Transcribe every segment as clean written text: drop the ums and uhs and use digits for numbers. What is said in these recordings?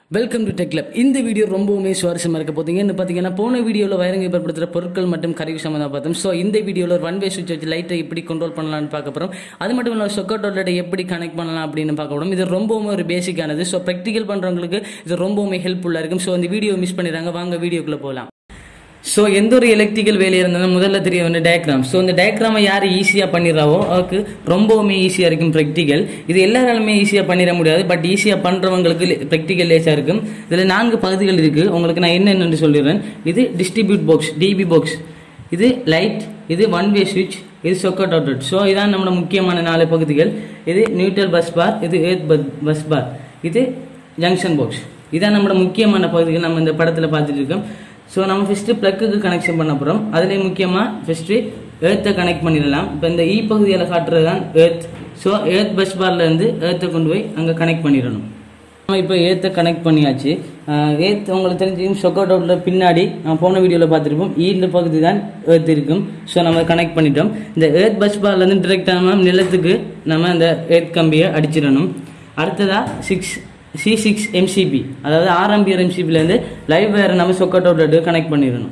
Welcome to tech club. இந்த video ரொம்பவுமே சுவாரஸ்யமாக இருக்க போதுங்க. என்ன பார்த்தீங்கன்னா போன வீடியோவில் வயரிங் ஏற்படுத்துகிற பொருட்கள் மற்றும் கருவி சம்மந்தமாக பார்த்தோம். ஸோ இந்த வீடியோவில் ஒரு ஒன் வே சுவிட்ச் வச்சு லைட்டை எப்படி கண்ட்ரோல் பண்ணலாம்னு பார்க்க போகிறோம். அது மட்டும் இல்லாமல் சொக்கெட் அவுட்லெட்டை எப்படி கனெக்ட் பண்ணலாம் அப்படின்னு பார்க்க போகிறோம். இது ரொம்பவுமே ஒரு பேசிக்கானது. ஸோ ப்ராக்டிக்கல் பண்ணுறவங்களுக்கு இது ரொம்பவுமே ஹெல்ப்ஃபுல்லாக இருக்கும். ஸோ இந்த வீடியோ மிஸ் பண்ணிடுறாங்க, வாங்க வீடியோக்குள்ளே போகலாம். ஸோ எந்த ஒரு எலக்ட்ரிக்கல் வேலையாக இருந்தாலும் முதல்ல தெரிய வந்து டயக்ராம். ஸோ இந்த டயக்ராமை யார் ஈஸியாக பண்ணிடுறாவோ அவருக்கு ரொம்பவுமே ஈஸியாக இருக்கும் ப்ராக்டிக்கல். இது எல்லாராலுமே ஈஸியாக பண்ணிட முடியாது, பட் ஈஸியாக பண்ணுறவங்களுக்கு ப்ராக்டிக்கல் லேஸாக இருக்கும். இதில் 4 பகுதிகள் இருக்குது. உங்களுக்கு நான் என்னென்னு சொல்லிடுறேன். இது டிஸ்ட்ரிபியூட் பாக்ஸ், டிபி பாக்ஸ், இது லைட், இது ஒன் வே சுவிட்ச், இது சொக்கெட் அவுட்லெட். ஸோ இதான் நம்மளோட முக்கியமான 4 பகுதிகள். இது நியூட்ரல் பஸ் பார், இது எர்த் பஸ் பார், இது ஜங்ஷன் பாக்ஸ். இதான் நம்மளோட முக்கியமான பகுதிகள் நம்ம இந்த படத்தில் பார்த்துட்டு இருக்கோம். ஸோ நம்ம ஃபஸ்ட்டு ப்ளக்குக்கு கனெக்ஷன் பண்ண போகிறோம். அதுலேயும் முக்கியமாக ஃபஸ்ட்டு எர்த்தை கனெக்ட் பண்ணிடலாம். இப்போ இந்த பகுதியில் காட்டுறது தான் எர்த். ஸோ எர்த் பஸ் பார்லேருந்து எர்த்தை கொண்டு போய் அங்கே கனெக்ட் பண்ணிடணும். நம்ம இப்போ எர்த்தை கனெக்ட் பண்ணியாச்சு. எர்த் உங்களுக்கு தெரிஞ்சுக்கும் சொக்கெட் அவுட்டில் பின்னாடி நம்ம போன வீடியோவில் பார்த்துருப்போம். இந்த பகுதி தான் எர்த் இருக்கும். ஸோ நம்ம கனெக்ட் பண்ணிட்டோம். இந்த எர்த் பஸ் பார்லேருந்து டிரெக்டாக நம்ம நிலத்துக்கு நம்ம இந்த எர்த் கம்பியை அடிச்சிடணும். அடுத்ததாக C6 MCB, அதாவது 6 ஆம்பியர் MCBலேருந்து லைவ் வேறு நம்ம சொக்கெட் அவுட்லெட்டு கனெக்ட் பண்ணிடணும்.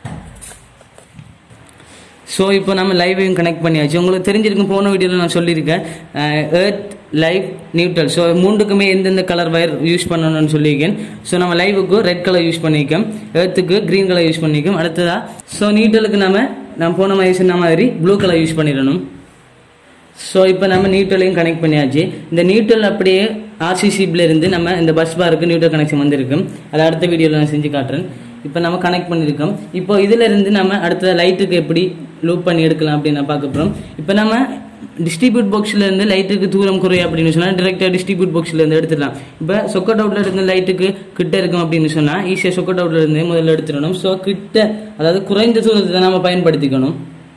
ஸோ இப்போ நம்ம லைவையும் கனெக்ட் பண்ணியாச்சு. உங்களுக்கு தெரிஞ்சிருக்கும், போன வீடியோவில் நான் சொல்லியிருக்கேன் எர்த், லைவ், நியூட்ரல். ஸோ 3க்குமே எந்தெந்த கலர் வயர் யூஸ் பண்ணணும்னு சொல்லியிருக்கேன். ஸோ நம்ம லைவுக்கு ரெட் கலர் யூஸ் பண்ணியிருக்கோம், எர்த்துக்கு க்ரீன் கலர் யூஸ் பண்ணியிருக்கோம். அடுத்ததாக ஸோ நியூட்ரலுக்கு நம்ம போன மாதிரி சொன்ன மாதிரி ப்ளூ கலர் யூஸ் பண்ணிடணும். ஸோ இப்போ நம்ம நியூட்ரலையும் கனெக்ட் பண்ணியாச்சு. இந்த நியூட்ரல் அப்படியே RCCபிலேருந்து நம்ம இந்த பஸ் பாருக்கு நியூட்ரல் கனெக்ஷன் வந்திருக்கும். அதை அடுத்த வீடியோவில் நான் செஞ்சு காட்டுறேன். இப்போ நம்ம கனெக்ட் பண்ணியிருக்கோம். இப்போ இதிலேருந்து நம்ம அடுத்த லைட்டுக்கு எப்படி லூப் பண்ணி எடுக்கலாம் அப்படின்னு நான் பார்க்க போகிறோம். இப்போ நம்ம டிஸ்ட்ரிபியூட் பாக்ஸ்லேருந்து லைட்டுக்கு தூரம் குறையும் அப்படின்னு சொன்னால் டிரெக்டாக டிஸ்ட்ரிபியூட் பாக்ஸ்லேருந்து எடுத்துடலாம். இப்போ சொக்கெட் அவுட்டில் இருந்து லைட்டுக்கு கிட்ட இருக்கும் அப்படின்னு சொன்னால் ஈஸியாக சொக்கெட் அவுட்டில் இருந்து முதல்ல எடுத்துடணும். ஸோ கிட்ட, அதாவது குறைந்த தூரத்தை தான் நம்ம பயன்படுத்திக்கணும்.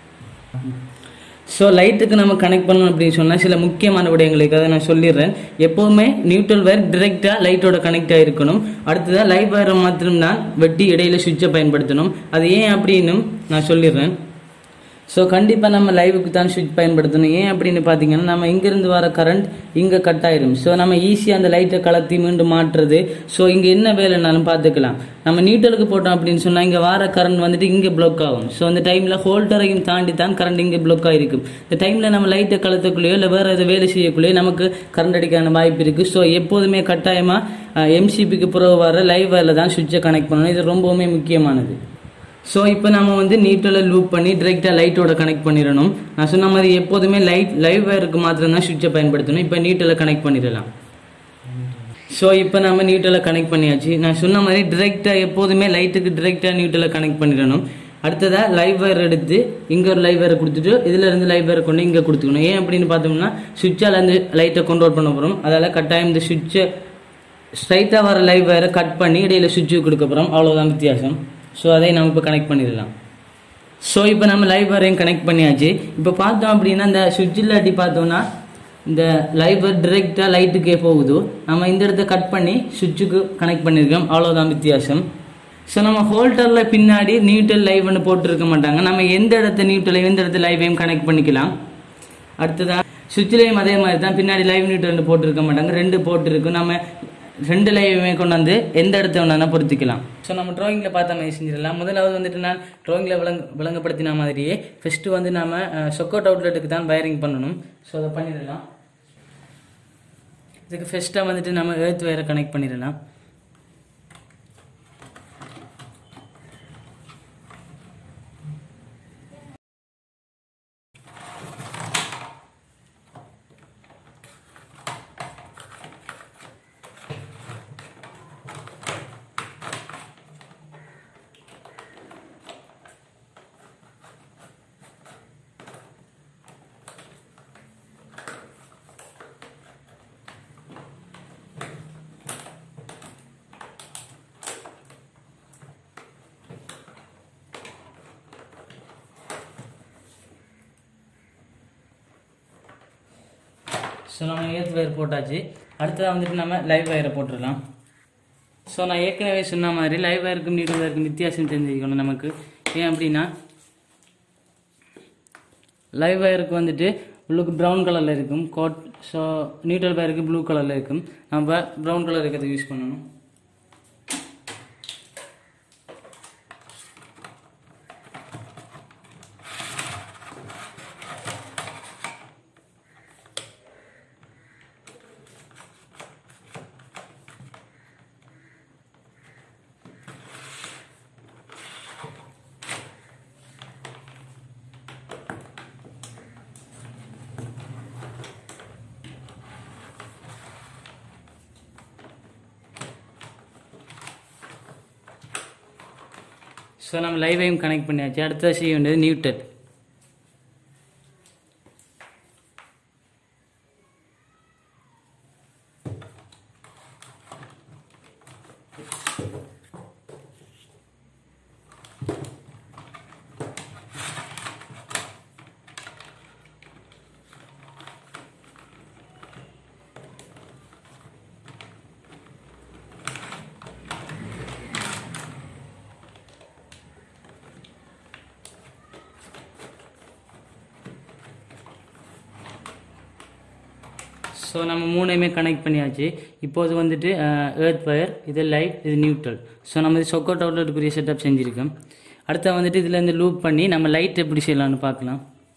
ஸோ லைட்டுக்கு நம்ம கனெக்ட் பண்ணணும் அப்படின்னு சொன்னால் சில முக்கியமான விடயங்களுக்கு அதை நான் சொல்லிடுறேன். எப்போவுமே நியூட்ரல் வயர் டிரெக்டாக லைட்டோட கனெக்ட் ஆகிருக்கணும். அடுத்ததாக லைவ் வயரை மாத்திரம் தான் வெட்டி இடையில சுவிட்சை பயன்படுத்தணும். அது ஏன் அப்படின்னு நான் சொல்லிடுறேன். ஸோ கண்டிப்பாக நம்ம லைவுக்கு தான் சுவிட்ச் பயன்படுத்தணும். ஏன் அப்படின்னு பார்த்தீங்கன்னா நம்ம இங்கேருந்து வர கரண்ட் இங்கே கட் ஆயிரும். ஸோ நம்ம ஈஸியாக அந்த லைட்டை கலத்தி மீண்டும் மாற்றுறது. ஸோ இங்கே என்ன வேலைனாலும் பார்த்துக்கலாம். நம்ம நியூட்ரலுக்கு போட்டோம் அப்படின்னு சொன்னால் இங்கே வர கரண்ட் வந்துட்டு இங்கே பிளாக் ஆகும். ஸோ அந்த டைமில் ஹோல்டரையும் தாண்டி தான் கரண்ட் இங்கே பிளாக் ஆகிருக்கும். இந்த டைமில் நம்ம லைட்டை கலத்தக்குள்ளேயோ இல்லை வேறு எதாவது வேலை செய்யக்குள்ளேயோ நமக்கு கரண்ட் அடிக்கான வாய்ப்பு இருக்குது. ஸோ எப்போதுமே கட்டாயமாக MCBக்கு பிறகு வர லைவ் வயரில் தான் சுவிட்சை கனெக்ட் பண்ணணும். இது ரொம்பவுமே முக்கியமானது. ஸோ இப்போ நம்ம வந்து நியூட்ரலை லூப் பண்ணி டிரெக்டாக லைட்டோட கனெக்ட் பண்ணிடணும். நான் சொன்ன மாதிரி எப்போதுமே லைவ் வயருக்கு மாத்திரம் தான் சுவிட்சை பயன்படுத்தணும். இப்போ நியூட்ரலை கனெக்ட் பண்ணிடலாம். ஸோ இப்போ நம்ம நியூட்ரலை கனெக்ட் பண்ணியாச்சு. நான் சொன்ன மாதிரி டிரெக்டாக எப்போதுமே லைட்டுக்கு டிரெக்டாக நியூட்ரலை கனெக்ட் பண்ணிடணும். அடுத்ததாக லைவ் வயர் எடுத்து இங்கே ஒரு லைவ் வயரை கொடுத்துட்டு இதிலேருந்து லைவ் வயரை கொண்டு இங்கே கொடுத்துக்கணும். ஏன் அப்படின்னு பார்த்தோம்னா சுவிட்சால் அந்த லைட்டை கண்ட்ரோல் பண்ண போகிறோம். அதால் கட்டாயம் இந்த சுவிட்சை ஸ்ட்ரைட்டாக வர லைவ் வயரை கட் பண்ணி இடையில சுவிட்சுக்கு கொடுக்க போகிறோம். அவ்வளோதான் வித்தியாசம். ஸோ அதை நம்ம இப்போ கனெக்ட் பண்ணிடலாம். ஸோ இப்போ நம்ம லைவ் வயரையும் கனெக்ட் பண்ணியாச்சு. இப்போ பார்த்தோம் அப்படின்னா இந்த சுவிட்ச் இல்லாட்டி பார்த்தோம்னா இந்த லைவ் வயர் டிரெக்டாக லைட்டுக்கே போகுது. நம்ம இந்த இடத்த கட் பண்ணி சுவிட்சுக்கு கனெக்ட் பண்ணியிருக்கோம். அவ்வளோதான் வித்தியாசம். ஸோ நம்ம ஹோல்டரில் பின்னாடி நியூட்ரல் லைவ்னு போட்டிருக்க மாட்டாங்க. நம்ம எந்த இடத்த நியூட்ரலையும் எந்த இடத்த லைவையும் கனெக்ட் பண்ணிக்கலாம். அடுத்ததாக சுவிட்ச்லேயும் அதே மாதிரி தான், பின்னாடி லைவ் நியூட்ரல் போட்டிருக்க மாட்டாங்க. 2 போட்டு இருக்கும். நம்ம 2 லைவுமே கொண்டு வந்து எந்த இடத்த வேணா பொருத்திக்கலாம். ஸோ நம்ம ட்ராயிங்கில் பார்த்த மாதிரி செஞ்சிடலாம். முதலாவது வந்துட்டு நான் ட்ராயிங்கில் விளங்கப்படுத்தின மாதிரியே ஃபஸ்ட்டு வந்து நம்ம சொக்கெட் அவுட்லெட்டுக்கு தான் வயரிங் பண்ணணும். ஸோ அதை பண்ணிடலாம். இதுக்கு ஃபஸ்ட்டாக வந்துட்டு நம்ம எர்த் வயரை கனெக்ட் பண்ணிடலாம். ஸோ நம்ம எர்த் வயர் போட்டாச்சு. அடுத்ததாக வந்துட்டு நம்ம லைவ் வயரை போட்டுடலாம். ஸோ நான் ஏற்கனவே சொன்ன மாதிரி லைவ் வயருக்கும் நியூட்ரல் வயருக்கும் வித்தியாசம் தெரிஞ்சுக்கணும் நமக்கு. ஏன் அப்படின்னா லைவ் வயருக்கு வந்துட்டு உள்ளுக்கு ப்ரௌன் கலரில் இருக்கும் கோட். ஸோ நியூட்ரல் வயருக்கு ப்ளூ கலரில் இருக்கும். நம்ம ப்ரௌன் கலர் இருக்கிறது யூஸ் பண்ணணும். ஸோ நம்ம லைவையும் கனெக்ட் பண்ணியாச்சு. அடுத்தது செய்ய வேண்டியது நியூட்ரல். ஸோ நம்ம மூணையுமே கனெக்ட் பண்ணியாச்சு. இப்போது வந்துட்டு எர்த் வயர், இது லைட், இது நியூட்ரல். ஸோ நம்ம இது சொக்கோட் அவுட்லெட்டுக்குரிய செட்டப் செஞ்சுருக்கோம். அடுத்த வந்துட்டு இதில் இருந்து லூப் பண்ணி நம்ம லைட் எப்படி செய்யலாம்னு பார்க்கலாம்.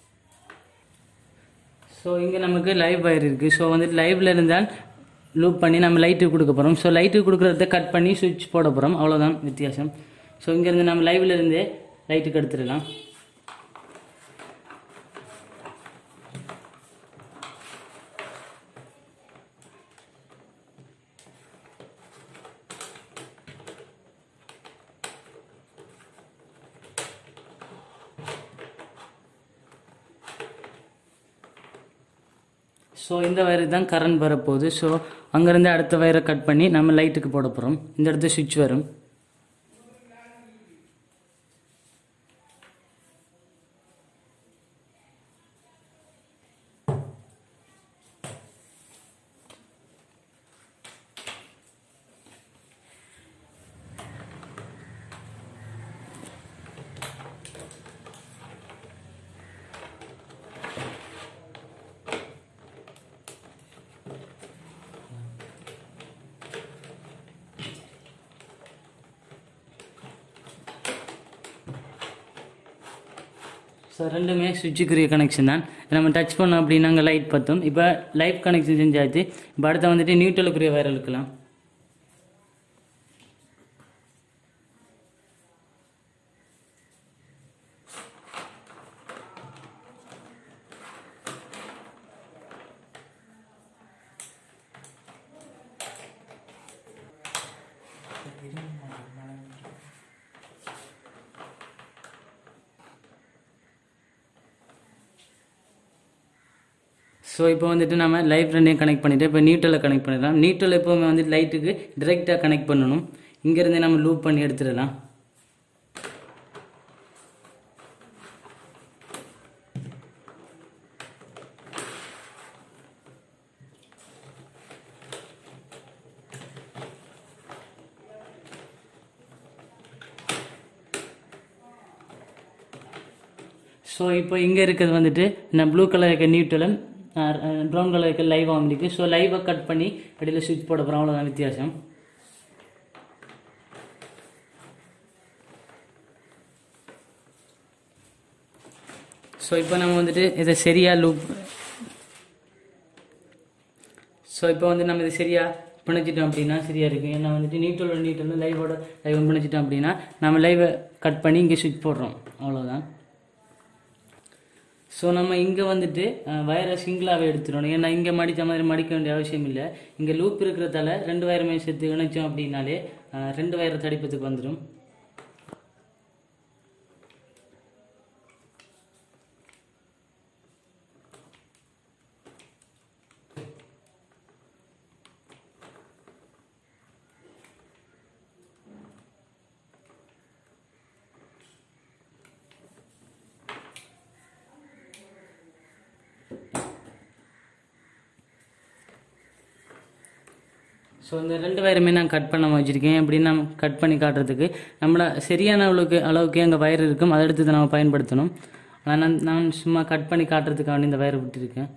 ஸோ இங்கே நமக்கு லைவ் வயர் இருக்குது. ஸோ வந்துட்டு லைவில் இருந்தால் லூப் பண்ணி நம்ம லைட்டுக்கு கொடுக்க போகிறோம். ஸோ லைட்டுக்கு கொடுக்குறத கட் பண்ணி சுவிட்ச் போட போகிறோம், அவ்வளோதான் வித்தியாசம். ஸோ இங்கேருந்து நம்ம லைவில் இருந்தே லைட்டுக்கு எடுத்துடலாம். ஸோ இந்த வயருக்கு தான் கரண்ட் வரப்போகுது. ஸோ அங்கேருந்து அடுத்த வயரை கட் பண்ணி நம்ம லைட்டுக்கு போட போகிறோம். இந்த இடத்துல சுவிட்ச் வரும். ஸோ ரெண்டுமே சுவிட்சுக்குரிய கனெக்ஷன் தான். நம்ம டச் பண்ணோம் அப்படின்னா அங்கே லைட் பற்றும். இப்போ லைட் கனெக்ஷன் செஞ்சாச்சு. இப்போ அடுத்த வந்துட்டு நியூட்ரலுக்குரிய வயர் இழுக்கலாம். ஸோ இப்போ வந்துட்டு நம்ம லைட் ரெண்டையும் கனெக்ட் பண்ணிவிட்டு இப்போ நியூட்ரலை கனெக்ட் பண்ணிடலாம். நியூட்ரல் எப்போவுமே வந்துட்டு லைட்டுக்கு டிரெக்டாக கனெக்ட் பண்ணணும். இங்கேருந்தே நம்ம லூப் பண்ணி எடுத்துடலாம். ஸோ இப்போ இங்கே இருக்கிறது வந்துட்டு நான் ப்ளூ கலர் இருக்க நியூட்ரலும் ப்ரௌன் கலர் இருக்க லைவாக வந்துருக்கு. ஸோ லைவை கட் பண்ணி அடியில் சுவிட்ச் போட போகிறோம், அவ்வளோதான் வித்தியாசம். ஸோ இப்போ நம்ம வந்துட்டு இதை சரியாக லூப் இப்போ வந்து நம்ம இதை சரியாக பிணைச்சிட்டோம் அப்படின்னா சரியாக இருக்குது. ஏன்னா வந்துட்டு நியூட்ரல் லைவோட லைவ் பிணைச்சிட்டோம் அப்படின்னா நம்ம லைவை கட் பண்ணி இங்கே சுவிட்ச் போடுறோம், அவ்வளோதான். ஸோ நம்ம இங்கே வந்துட்டு வயரை சிங்கிளாகவே எடுத்துடணும். ஏன்னா இங்கே மடித்த மாதிரி மடிக்க வேண்டிய அவசியம் இல்லை. இங்கே லூப் இருக்கிறதால ரெண்டு வயருமே சேர்த்து இணைச்சோம் அப்படின்னாலே ரெண்டு வயரை தடிப்பத்துக்கு வந்துடும். ஸோ இந்த ரெண்டு வயருமே நான் கட் பண்ண வச்சுருக்கேன். எப்படின்னு நம்ம கட் பண்ணி காட்டுறதுக்கு நம்மளை சரியான அளவுக்கு அங்கே வயர் இருக்கும், அதை எடுத்து நம்ம பயன்படுத்தணும். ஆனால் நான் சும்மா கட் பண்ணி காட்டுறதுக்காக இந்த வயரை விட்டுருக்கேன்.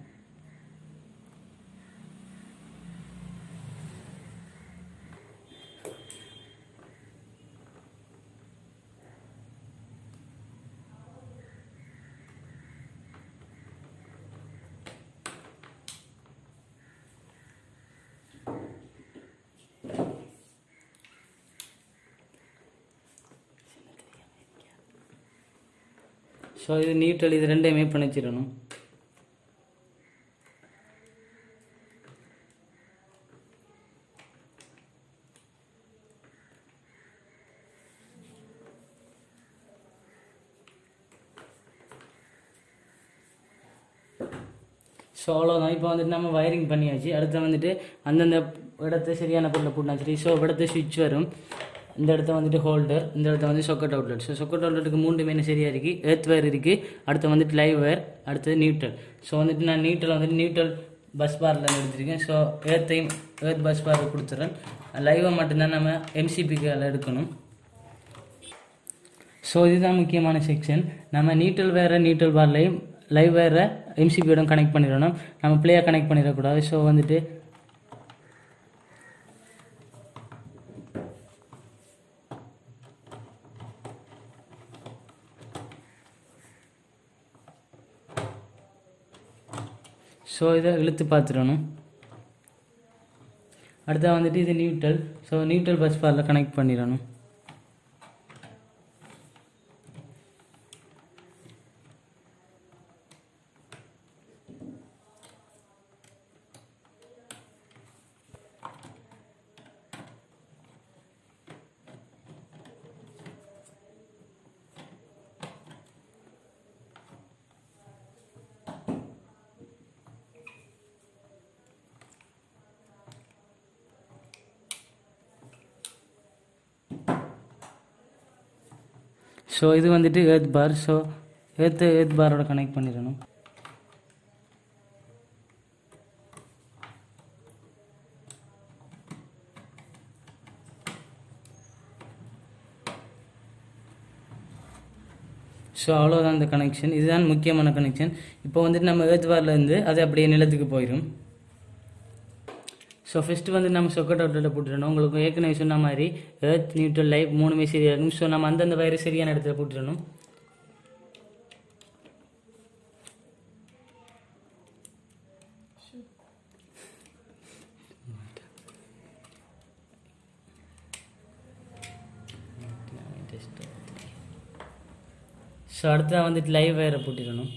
ஸோ இது நியூட்ரல், இது ரெண்டையுமே பிணைச்சிடணும். ஸோ அவ்வளோதான். இப்போ வந்துட்டு நம்ம வயரிங் பண்ணியாச்சு. அடுத்து வந்துட்டு அந்தந்த இடத்த சரியான பொருளை போட்டாச்சு. ஸோ இடத்த சுவிட்ச் வரும், இந்த இடத்த வந்துட்டு ஹோல்டர், இந்த இடத்த வந்து சொக்கெட் அவுட்லெட். ஸோ சொக்கெட் அவுட்லெட்டுக்கு 3 மெயின் சரியாக இருக்குது. எர்த் வயர் இருக்குது, அடுத்து வந்துட்டு லைவ் வயர், அடுத்தது நியூட்ரல். ஸோ வந்துட்டு நான் நியூட்ரல் வந்துட்டு நியூட்ரல் பஸ் பாரில் எடுத்திருக்கேன். ஸோ எர்த் பஸ் பார் கொடுத்துட்றேன். லைவை மட்டும்தான் நம்ம எம்சிபிக்கால் எடுக்கணும். ஸோ இதுதான் முக்கியமான செக்ஷன். நம்ம நியூட்ரல் பார்லையும் லைவ் வேறு எம்சிபியோட கனெக்ட் பண்ணிடணும். நம்ம பிளேயாக கனெக்ட் பண்ணிடக்கூடாது. ஸோ வந்துட்டு இதை இழுத்து பார்த்துடணும். அடுத்தா வந்துட்டு இது நியூட்ரல். ஸோ நியூட்ரல் பஸ் பாரில் கனெக்ட் பண்ணிடணும். ஸோ இது வந்துட்டு எர்த் பார். ஸோ எர்த் பாரோட கனெக்ட் பண்ணிடணும். ஸோ அவ்வளோதான் இந்த கனெக்ஷன். இதுதான் முக்கியமான கனெக்ஷன். இப்போ வந்துட்டு நம்ம எர்த் பார்லேருந்து அது அப்படியே நிலத்துக்கு போயிடும். ஸோ ஃபஸ்ட்டு வந்து நம்ம சொக்கெட் அவுட்லெட்டை போட்டுடணும். உங்களுக்கு ஏற்கனவே சொன்ன மாதிரி எர்த் நியூட்ரல் லைவ் 3மே சரியாக இருக்கும். ஸோ நம்ம அந்தந்த வயரை சரியான இடத்துல போட்டுடணும். ஸோ அடுத்த வந்துட்டு லைவ் வயரை போட்டுடணும்.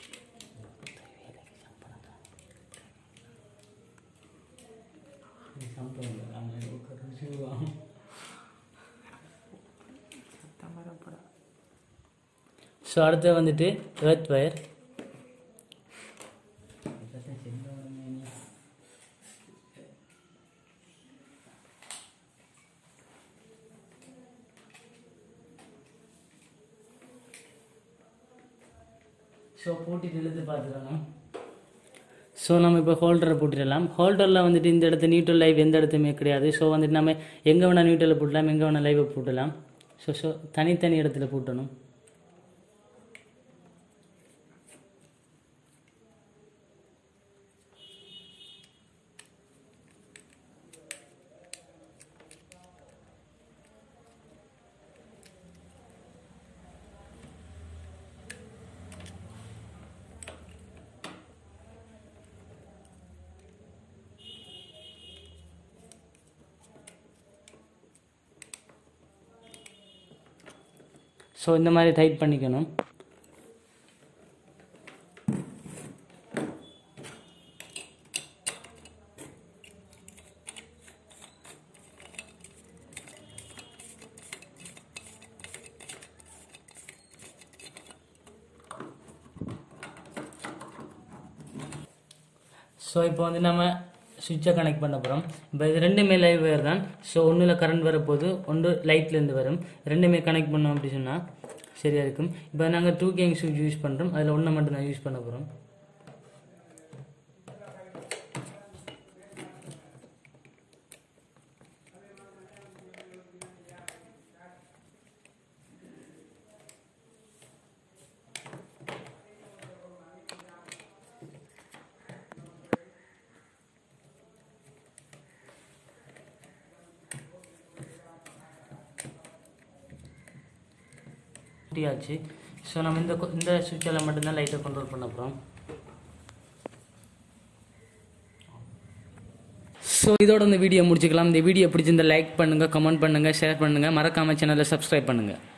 ஸோ அடுத்து வந்துட்டு எர்த் வயர். ஸோ போட்டுட்டு இழுத்து பார்த்துக்கலாம். ஸோ நம்ம இப்போ ஹோல்டரை போட்டுடலாம். ஹோல்டரில் வந்துட்டு இந்த இடத்து நியூட்ரல் லைவ் எந்த இடத்துமே கிடையாது. ஸோ வந்துட்டு நம்ம எங்கே வேணால் நியூட்ரலில் போட்டலாம், எங்கே வேணால் லைவை போட்டலாம். ஸோ தனித்தனி இடத்துல போட்டணும். ஸோ இந்த மாதிரி டைட் பண்ணிக்கணும். ஸோ இப்போ வந்து நம்ம சுவிட்சை கனெக்ட் பண்ண போகிறோம். இப்போ இது ரெண்டுமே லைவ் வயர் தான். ஸோ ஒன்றில் கரண்ட் வரப்போது, ஒன்று லைட்லேருந்து வரும். ரெண்டுமே கனெக்ட் பண்ணோம் அப்படி சொன்னால் சரியாக இருக்கும். இப்போ நாங்கள் 2K சுவிட்ச் யூஸ் பண்ணுறோம். அதில் ஒன்றை மட்டும் தான் யூஸ் பண்ண போகிறோம். ஆச்சு. ஸோ நம்ம இந்த சுவிட்சால் மட்டும்தான் லைட்டை கண்ட்ரோல் பண்ண போகிறோம். ஸோ இதோட இந்த வீடியோ முடிச்சுக்கலாம். இந்த வீடியோ பிடிச்சிருந்தா லைக் பண்ணுங்கள், கமெண்ட் பண்ணுங்கள், ஷேர் பண்ணுங்கள், மறக்காமல் சேனலை சப்ஸ்கிரைப் பண்ணுங்கள்.